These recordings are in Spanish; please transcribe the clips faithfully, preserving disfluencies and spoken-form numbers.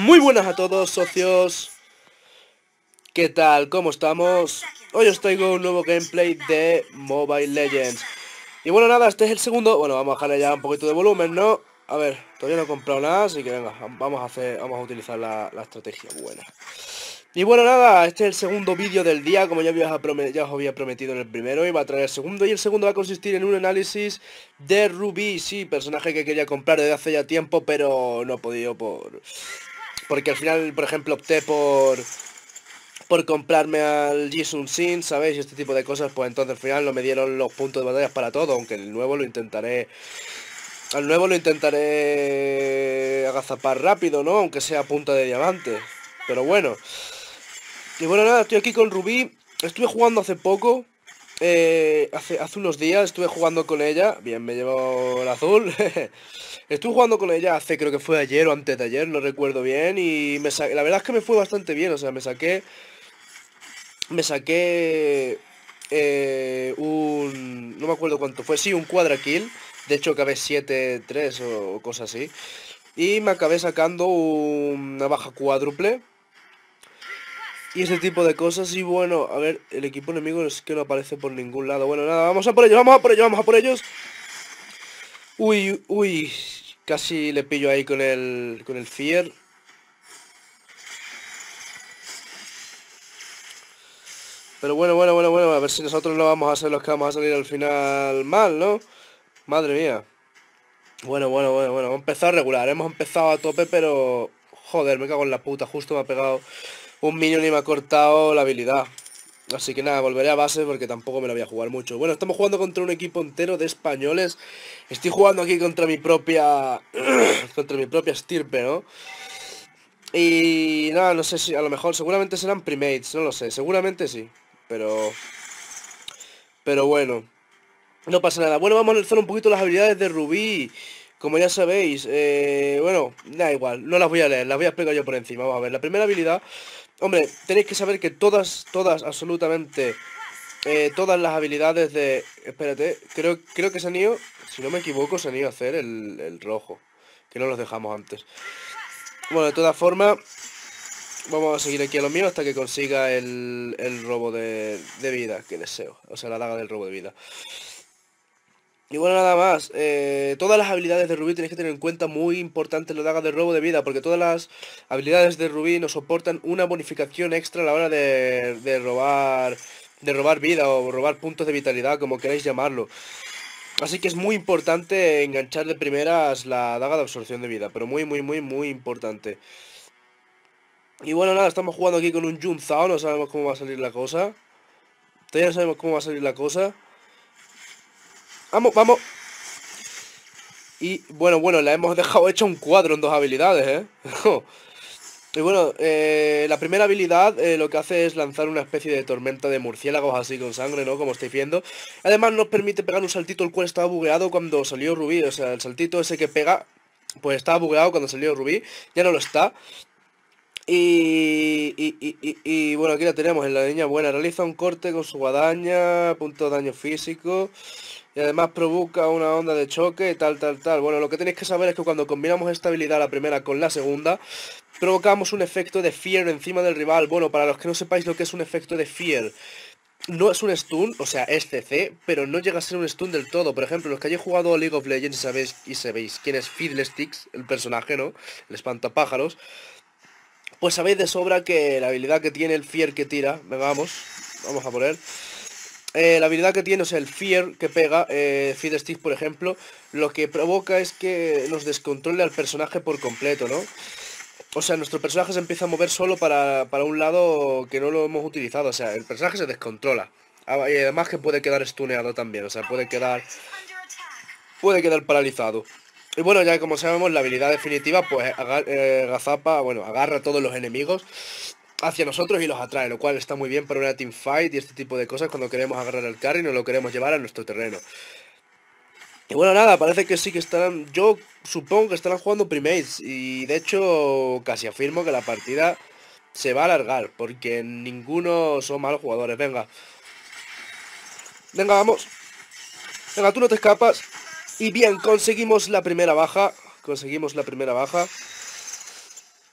Muy buenas a todos, socios. ¿Qué tal? ¿Cómo estamos? Hoy os traigo un nuevo gameplay de Mobile Legends. Y bueno, nada, este es el segundo. Bueno, vamos a bajarle ya un poquito de volumen, ¿no? A ver, todavía no he comprado nada, así que venga, vamos a hacer, vamos a utilizar la, la estrategia buena. Y bueno, nada, este es el segundo vídeo del día, como ya, había ya os había prometido en el primero. Iba a traer el segundo, y el segundo va a consistir en un análisis de Ruby. Sí, personaje que quería comprar desde hace ya tiempo, pero no he podido por... Porque al final, por ejemplo, opté por... Por comprarme al Jisung Sin, ¿sabéis? Y este tipo de cosas, pues entonces al final no me dieron los puntos de batallas para todo, aunque el nuevo lo intentaré... Al nuevo lo intentaré agazapar rápido, ¿no? Aunque sea a punta de diamante. Pero bueno. Y bueno, nada, estoy aquí con Rubí. Estuve jugando hace poco. Eh, hace, hace unos días estuve jugando con ella. Bien, me llevo el azul. Estuve jugando con ella hace, creo que fue ayer o antes de ayer, no recuerdo bien. Y me sa la verdad es que me fue bastante bien. O sea, me saqué... Me saqué... Eh, un... No me acuerdo cuánto fue. Sí, un cuadra kill. De hecho, acabé siete tres o cosas así. Y me acabé sacando una baja cuádruple. Y ese tipo de cosas. Y bueno, a ver, el equipo enemigo es que no aparece por ningún lado. Bueno, nada, vamos a por ellos, vamos a por ellos, vamos a por ellos. Uy, uy. Casi le pillo ahí con el, con el Fear. Pero bueno, bueno, bueno, bueno, a ver si nosotros no vamos a ser los que vamos a salir al final mal, ¿no? Madre mía. Bueno, bueno, bueno, bueno, hemos empezado regular, hemos empezado a tope, pero... Joder, me cago en la puta, justo me ha pegado un minion y me ha cortado la habilidad. Así que nada, volveré a base porque tampoco me la voy a jugar mucho. Bueno, estamos jugando contra un equipo entero de españoles. Estoy jugando aquí contra mi propia... contra mi propia estirpe, ¿no? Y nada, no sé si a lo mejor, seguramente serán primates, no lo sé, seguramente sí. Pero... Pero bueno, no pasa nada. Bueno, vamos a analizar un poquito las habilidades de Rubí. Como ya sabéis, eh, bueno, da igual, no las voy a leer, las voy a explicar yo por encima. Vamos a ver, la primera habilidad... Hombre, tenéis que saber que todas, todas, absolutamente... Eh, todas las habilidades de... Espérate, creo, creo que se han ido... Si no me equivoco, se han ido a hacer el, el rojo. Que no los dejamos antes. Bueno, de todas formas... Vamos a seguir aquí a lo mío hasta que consiga el, el robo de, de vida que deseo. O sea, la daga del robo de vida. Y bueno, nada más, eh, todas las habilidades de Rubí tenéis que tener en cuenta, muy importante la daga de robo de vida, porque todas las habilidades de Rubí nos soportan una bonificación extra a la hora de, de robar de robar vida o robar puntos de vitalidad, como queráis llamarlo. Así que es muy importante enganchar de primeras la daga de absorción de vida, pero muy, muy, muy, muy importante. Y bueno, nada, estamos jugando aquí con un Jun Zhao, no sabemos cómo va a salir la cosa. Todavía no sabemos cómo va a salir la cosa. ¡Vamos, vamos! Y bueno, bueno, la hemos dejado hecha un cuadro en dos habilidades, ¿eh? Y bueno, eh, la primera habilidad eh, lo que hace es lanzar una especie de tormenta de murciélagos así con sangre, ¿no? Como estáis viendo. Además nos permite pegar un saltito el cual estaba bugueado cuando salió Rubí. O sea, el saltito ese que pega, pues estaba bugueado cuando salió Rubí. Ya no lo está. Y, y, y, y, y bueno, aquí la tenemos en la niña buena. Realiza un corte con su guadaña, punto de daño físico. Y además provoca una onda de choque y tal, tal, tal. Bueno, lo que tenéis que saber es que cuando combinamos esta habilidad, la primera con la segunda, provocamos un efecto de Fear encima del rival. Bueno, para los que no sepáis lo que es un efecto de Fear, no es un stun, o sea, es C C, pero no llega a ser un stun del todo. Por ejemplo, los que hayáis jugado a League of Legends y sabéis, y sabéis quién es Fiddlesticks, el personaje, ¿no? El espantapájaros. Pues sabéis de sobra que la habilidad que tiene el Fear que tira, venga, vamos, vamos a poner... Eh, la habilidad que tiene, o sea, el Fear que pega, eh, Fiddlesticks, por ejemplo, lo que provoca es que nos descontrole al personaje por completo, ¿no? O sea, nuestro personaje se empieza a mover solo para, para un lado que no lo hemos utilizado. O sea, el personaje se descontrola. Ah, y además que puede quedar stuneado también. O sea, puede quedar... Puede quedar paralizado. Y bueno, ya como sabemos, la habilidad definitiva, pues agar, eh, Gazapa, bueno, agarra a todos los enemigos hacia nosotros y los atrae, lo cual está muy bien para una teamfight y este tipo de cosas cuando queremos agarrar al carry y nos lo queremos llevar a nuestro terreno. Y bueno, nada, parece que sí que estarán... Yo supongo que estarán jugando primates. Y de hecho, casi afirmo que la partida se va a alargar. Porque ninguno son malos jugadores. Venga. Venga, vamos. Venga, tú no te escapas. Y bien, conseguimos la primera baja. Conseguimos la primera baja.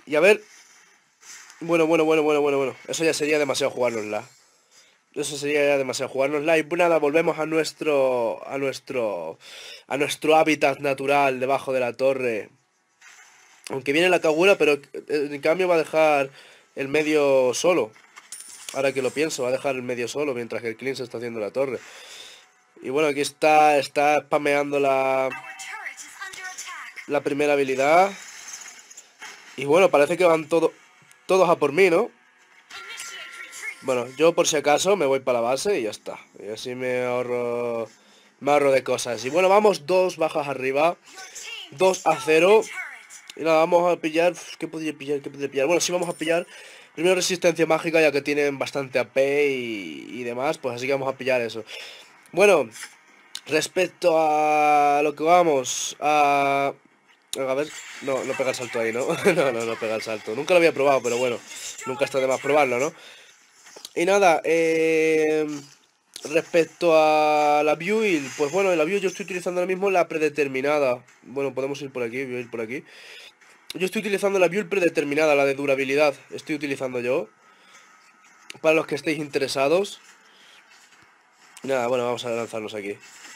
Y a ver... Bueno, bueno, bueno, bueno, bueno, bueno. Eso ya sería demasiado jugárnosla. Eso sería ya demasiado jugárnosla. Y pues nada, volvemos a nuestro... A nuestro... A nuestro hábitat natural debajo de la torre. Aunque viene la Kagura, pero eh, en cambio va a dejar el medio solo. Ahora que lo pienso, va a dejar el medio solo mientras que el Clean se está haciendo la torre. Y bueno, aquí está, está spameando la, la primera habilidad. Y bueno, parece que van todo, todos a por mí, ¿no? Bueno, yo por si acaso me voy para la base y ya está. Y así me ahorro, me ahorro de cosas. Y bueno, vamos dos bajas arriba. dos a cero. Y nada, vamos a pillar... ¿Qué podría pillar? ¿Qué podría pillar? Bueno, sí vamos a pillar primero resistencia mágica, ya que tienen bastante A P y, y demás. Pues así que vamos a pillar eso. Bueno, respecto a lo que vamos a... A ver, no, no pega el salto ahí, ¿no? No, no, no pega el salto. Nunca lo había probado, pero bueno, nunca está de más probarlo, ¿no? Y nada, eh... respecto a la build, pues bueno, en la build yo estoy utilizando ahora mismo la predeterminada. Bueno, podemos ir por aquí, voy a ir por aquí. Yo estoy utilizando la build predeterminada, la de durabilidad. Estoy utilizando yo. Para los que estéis interesados. Nada, bueno, vamos a lanzarnos aquí.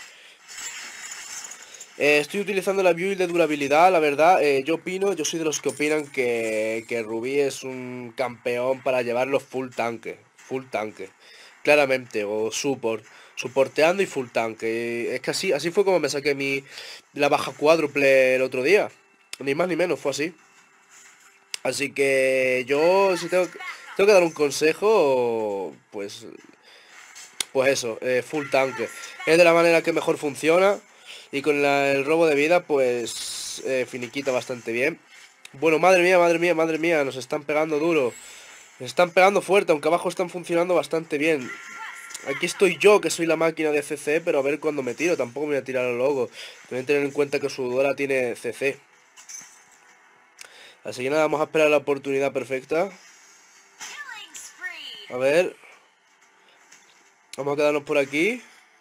Eh, estoy utilizando la build de durabilidad, la verdad. Eh, yo opino, yo soy de los que opinan que, que Rubí es un campeón para llevarlo full tanque. Full tanque. Claramente, o support. Supporteando y full tanque. Es que así, así fue como me saqué mi la baja cuádruple el otro día. Ni más ni menos, fue así. Así que yo, si tengo, tengo que dar un consejo, pues pues eso, eh, full tanque. Es de la manera que mejor funciona. Y con la- el robo de vida, pues eh, finiquita bastante bien. Bueno, madre mía, madre mía, madre mía, nos están pegando duro. Nos están pegando fuerte, aunque abajo están funcionando bastante bien. Aquí estoy yo, que soy la máquina de C C, pero a ver cuándo me tiro. Tampoco me voy a tirar a lo loco. Deben tener en cuenta que su Dora tiene C C. Así que nada, vamos a esperar la oportunidad perfecta. A ver. Vamos a quedarnos por aquí.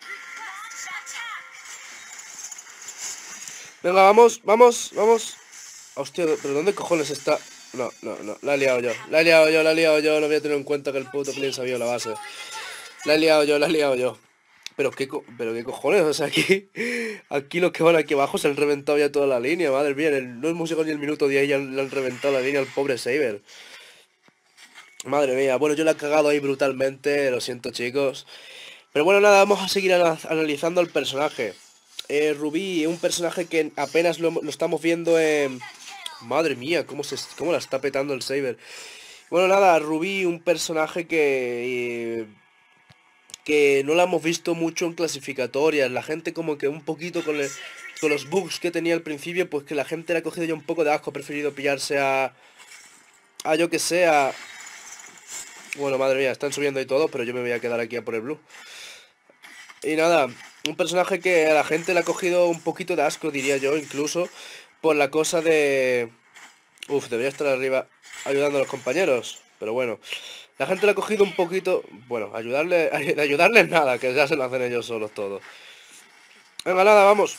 Venga, vamos, vamos, vamos. Hostia, pero ¿dónde cojones está? No, no, no, la he liado yo. La he liado yo, la he liado yo. No voy a tener en cuenta que el puto Clean sabía la base. La he liado yo, la he liado yo. Pero qué, co- pero qué cojones, o sea, aquí, aquí los que van aquí abajo se han reventado ya toda la línea, madre mía, en el- no hemos llegado ni el minuto diez y ya le han reventado la línea al pobre Saber. Madre mía, bueno, yo la he cagado ahí brutalmente, lo siento chicos. Pero bueno, nada, vamos a seguir ana- analizando el personaje. Eh, Rubí, un personaje que apenas lo, lo estamos viendo en... Madre mía, cómo, se, cómo la está petando el Saber. Bueno, nada, Rubí, un personaje que... eh, que no la hemos visto mucho en clasificatorias. La gente como que un poquito con, el- con los bugs que tenía al principio, pues que la gente le ha cogido ya un poco de asco. Ha preferido pillarse a... A yo que sé, a... Bueno, madre mía, están subiendo y todo, pero yo me voy a quedar aquí a por el blue. Y nada, un personaje que a la gente le ha cogido un poquito de asco, diría yo, incluso, por la cosa de... Uf, debería estar arriba ayudando a los compañeros, pero bueno. La gente le ha cogido un poquito... Bueno, ayudarle, de ayudarles nada, que ya se lo hacen ellos solos todo. Venga, nada, vamos.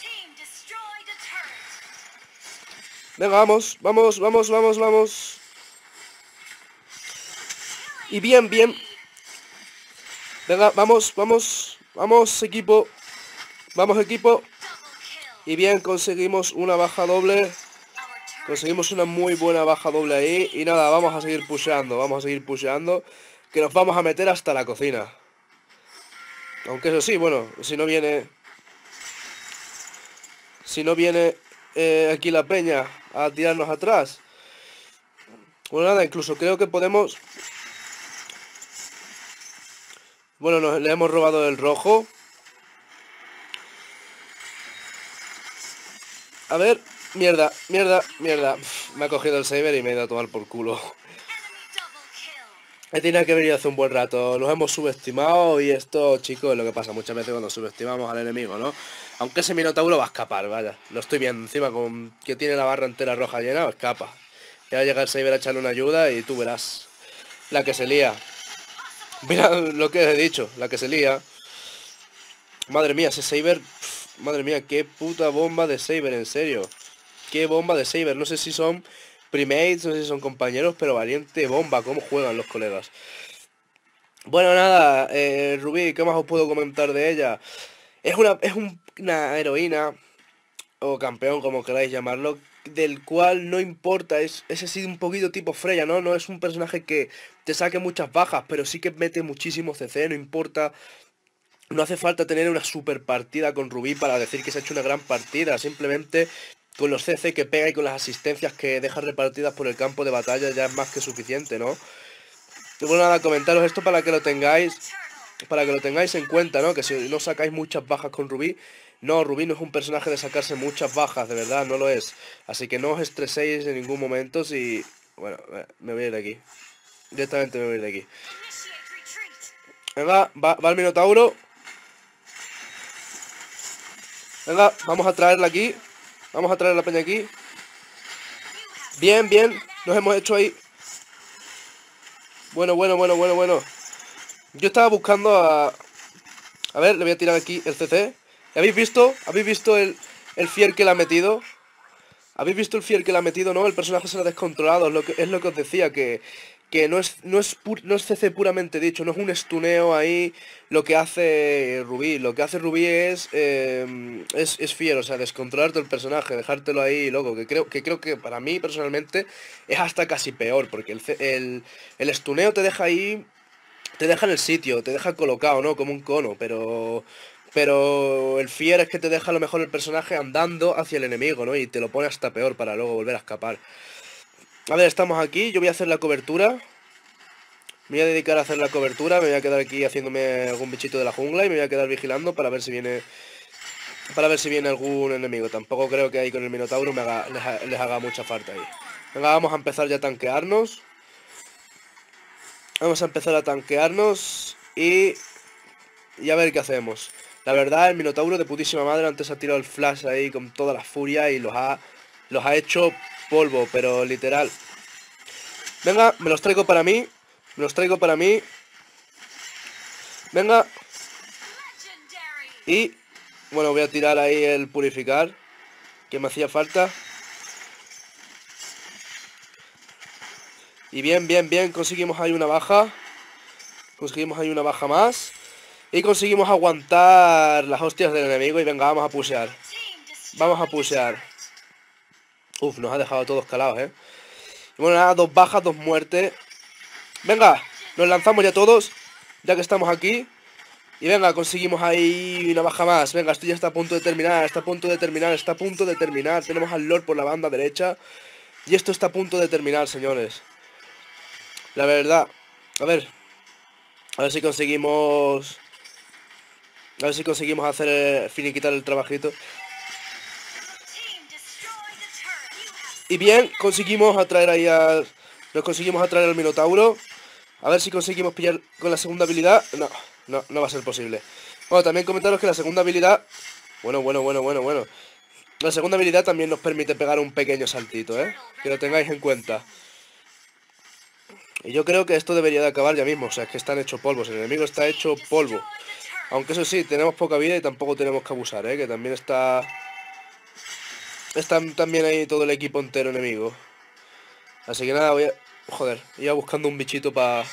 Venga, vamos, vamos, vamos, vamos, vamos. Y bien, bien. Venga, vamos, vamos, vamos, equipo. Vamos, equipo. Y bien, conseguimos una baja doble. Conseguimos una muy buena baja doble ahí. Y nada, vamos a seguir pusheando. Vamos a seguir pusheando. Que nos vamos a meter hasta la cocina. Aunque eso sí, bueno, si no viene... Si no viene eh, aquí la peña a tirarnos atrás. Bueno, nada, incluso creo que podemos... Bueno, nos, le hemos robado el rojo. A ver, mierda, mierda, mierda. Pff, me ha cogido el Saber y me he ido a tomar por culo. He tenido que venir hace un buen rato. Nos hemos subestimado y esto, chicos, es lo que pasa muchas veces cuando subestimamos al enemigo, ¿no? Aunque ese Minotauro va a escapar, vaya. Lo estoy viendo encima con que tiene la barra entera roja llena, escapa. Ya va a llegar el Saber a echarle una ayuda y tú verás. La que se lía. Mira lo que he dicho, la que se lía. Madre mía, ese Saber... Madre mía, qué puta bomba de Saber, en serio. Qué bomba de Saber. No sé si son primates, no sé si son compañeros, pero valiente bomba, cómo juegan los colegas. Bueno, nada, eh, Rubí, ¿qué más os puedo comentar de ella? Es una, es un- una heroína, o campeón, como queráis llamarlo, del cual no importa, es, es así un poquito tipo Freya, ¿no? No es un personaje que te saque muchas bajas, pero sí que mete muchísimo C C, no importa. No hace falta tener una super partida con Rubí para decir que se ha hecho una gran partida, simplemente con los C C que pega y con las asistencias que deja repartidas por el campo de batalla ya es más que suficiente, ¿no? Y bueno, nada, comentaros esto para que lo tengáis, para que lo tengáis en cuenta, ¿no? Que si no sacáis muchas bajas con Rubí, no, Rubí no es un personaje de sacarse muchas bajas, de verdad, no lo es. Así que no os estreséis en ningún momento si... Bueno, eh, me voy a ir de aquí. Directamente me voy a ir de aquí. Venga, va, va el Minotauro. Venga, vamos a traerla aquí. Vamos a traer la peña aquí. Bien, bien. Nos hemos hecho ahí. Bueno, bueno, bueno, bueno, bueno. Yo estaba buscando a... A ver, le voy a tirar aquí el C C. ¿Habéis visto? ¿Habéis visto el, el fier que le ha metido? ¿Habéis visto el fier que le ha metido, no? El personaje se lo ha descontrolado. Es lo que, es lo que os decía, que... Que no es, no, es pu- no es C C puramente dicho, no es un estuneo ahí lo que hace Rubí. Lo que hace Rubí es, eh, es, es fiel, o sea, descontrolarte el personaje, dejártelo ahí, loco. Que creo, que creo que para mí, personalmente, es hasta casi peor, porque el, ce- el, el estuneo te deja ahí, te deja en el sitio, te deja colocado, ¿no? Como un cono, pero... Pero el fier es que te deja a lo mejor el personaje andando hacia el enemigo, ¿no? Y te lo pone hasta peor para luego volver a escapar. A ver, estamos aquí, yo voy a hacer la cobertura. Me voy a dedicar a hacer la cobertura, me voy a quedar aquí haciéndome algún bichito de la jungla y me voy a quedar vigilando para ver si viene para ver si viene algún enemigo. Tampoco creo que ahí con el Minotauro me haga, les, ha- les haga mucha falta ahí. Venga, vamos a empezar ya a tanquearnos. Vamos a empezar a tanquearnos y, y a ver qué hacemos. La verdad, el Minotauro de putísima madre antes ha tirado el flash ahí con toda la furia y los ha, los ha hecho polvo, pero literal. Venga, me los traigo para mí. Me los traigo para mí. Venga. Y, bueno, voy a tirar ahí el purificar, que me hacía falta. Y bien, bien, bien, conseguimos ahí una baja. Conseguimos ahí una baja más. Y conseguimos aguantar las hostias del enemigo. Y venga, vamos a pushear. Vamos a pushear. Uf, nos ha dejado a todos calados, eh. Y bueno, nada, dos bajas, dos muertes. Venga, nos lanzamos ya todos, ya que estamos aquí. Y venga, conseguimos ahí una baja más. Venga, esto ya está a punto de terminar, está a punto de terminar, está a punto de terminar. Tenemos al Lord por la banda derecha. Y esto está a punto de terminar, señores. La verdad. A ver. A ver si conseguimos... A ver si conseguimos hacer... Eh, finiquitar el trabajito. Y bien, conseguimos atraer ahí al... Nos conseguimos atraer al Minotauro. A ver si conseguimos pillar con la segunda habilidad. No, no, no va a ser posible. Bueno, también comentaros que la segunda habilidad... Bueno, bueno, bueno, bueno, bueno. La segunda habilidad también nos permite pegar un pequeño saltito, ¿eh? Que lo tengáis en cuenta. Y yo creo que esto debería de acabar ya mismo. O sea, es que están hechos polvos. El enemigo está hecho polvo. Aunque eso sí, tenemos poca vida y tampoco tenemos que abusar, ¿eh? Que también está... Está también ahí todo el equipo entero enemigo. Así que nada, voy a... Joder, iba buscando un bichito para...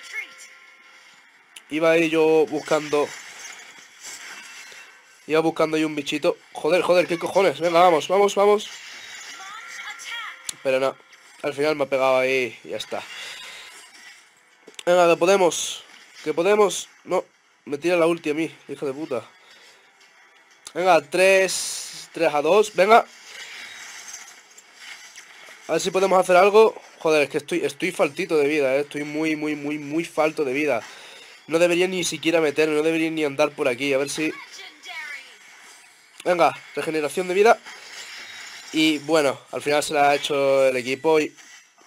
Iba ahí yo buscando... Iba buscando ahí un bichito. Joder, joder, ¿qué cojones? Venga, vamos, vamos, vamos. Pero no. Al final me ha pegado ahí y ya está. Venga, que podemos. Que podemos. No. Me tira la ulti a mí, hijo de puta. Venga, tres. tres a dos. Venga. A ver si podemos hacer algo. Joder, es que estoy, estoy faltito de vida, ¿eh? Estoy muy, muy, muy, muy falto de vida. No debería ni siquiera meterme, no debería ni andar por aquí. A ver si... Venga, regeneración de vida. Y bueno, al final se la ha hecho el equipo y...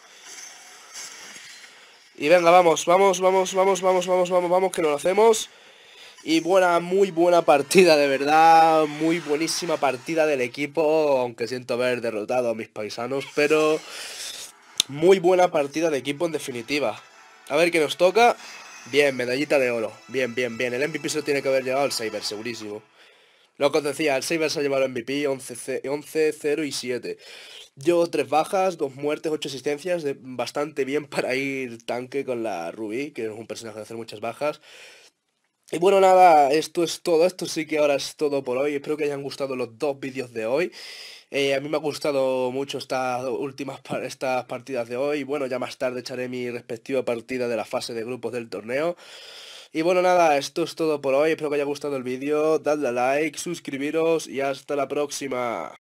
Y venga, vamos, vamos, vamos, vamos, vamos, vamos, vamos, vamos, que nos lo hacemos. Y buena, muy buena partida, de verdad. Muy buenísima partida del equipo. Aunque siento haber derrotado a mis paisanos, pero... Muy buena partida de equipo en definitiva. A ver qué nos toca. Bien, medallita de oro. Bien, bien, bien. El M V P se lo tiene que haber llegado al Saber, segurísimo. Lo que os decía, el Saber se ha llevado el M V P once, cero y siete. Yo tres bajas, dos muertes, ocho asistencias, de- bastante bien para ir tanque con la Ruby, que es un personaje de hacer muchas bajas. Y bueno, nada, esto es todo, esto sí que ahora es todo por hoy. Espero que hayan gustado los dos vídeos de hoy. Eh, a mí me ha gustado mucho estas últimas par- estas partidas de hoy. Bueno, ya más tarde echaré mi respectiva partida de la fase de grupos del torneo. Y bueno, nada, esto es todo por hoy. Espero que haya gustado el vídeo. Dadle a like, suscribiros y hasta la próxima.